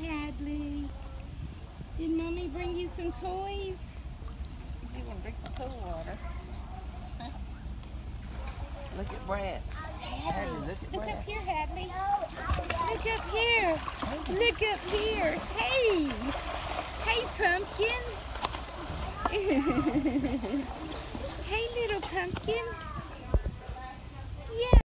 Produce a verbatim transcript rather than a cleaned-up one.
Hadley. Did Mommy bring you some toys? You want to drink the pool water? Look at Brad. Hadley, look at Look Brad. up here, Hadley. Look up here. Look up here. Hey. Hey, pumpkin. Hey, little pumpkin.